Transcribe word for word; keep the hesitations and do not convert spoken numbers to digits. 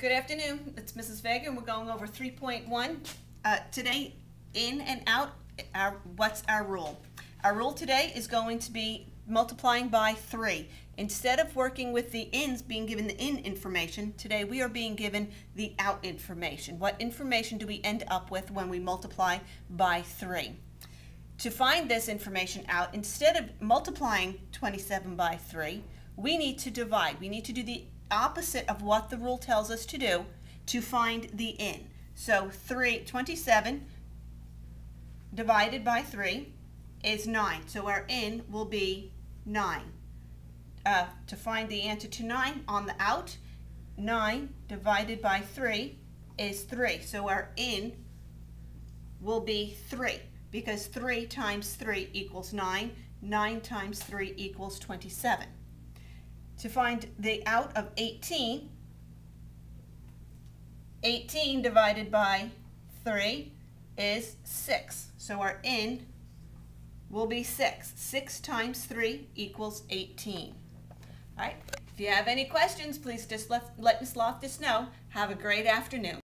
Good afternoon, it's Missus Vega and we're going over three point one. Uh, today, in and out, our, what's our rule? Our rule today is going to be multiplying by three. Instead of working with the ins, being given the in information, today we are being given the out information. What information do we end up with when we multiply by three? To find this information out, instead of multiplying twenty-seven by three, we need to divide. We need to do the opposite of what the rule tells us to do to find the in. So three, twenty-seven divided by three is nine. So our in will be nine. Uh, to find the answer to nine on the out, nine divided by three is three. So our in will be three, because three times three equals nine. nine times three equals twenty-seven. To find the out of eighteen, eighteen divided by three is six. So our in will be six. six times three equals eighteen. All right. If you have any questions, please just let, let Miz Loftus know. Have a great afternoon.